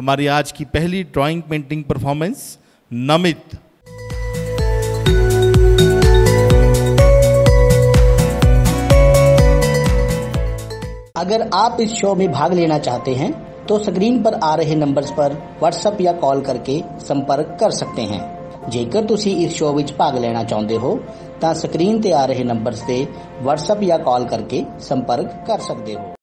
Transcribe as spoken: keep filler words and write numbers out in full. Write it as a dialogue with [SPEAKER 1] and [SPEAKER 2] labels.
[SPEAKER 1] हमारी आज की पहली ड्राइंग पेंटिंग परफॉर्मेंस नमित।
[SPEAKER 2] अगर आप इस शो में भाग लेना चाहते हैं तो स्क्रीन पर आ रहे नंबर्स पर व्हाट्सएप या कॉल करके संपर्क कर सकते हैं। जेकर ਤੁਸੀਂ ਇਸ ਸ਼ੋ ਵਿੱਚ ਭਾਗ ਲੈਣਾ ਚਾਹੁੰਦੇ ਹੋ ਤਾਂ ਸਕਰੀਨ ਤੇ ਆ ਰਹੇ ਨੰਬਰਸ ਤੇ WhatsApp ਜਾਂ ਕਾਲ ਕਰਕੇ ਸੰਪਰਕ ਕਰ ਸਕਦੇ ਹੋ।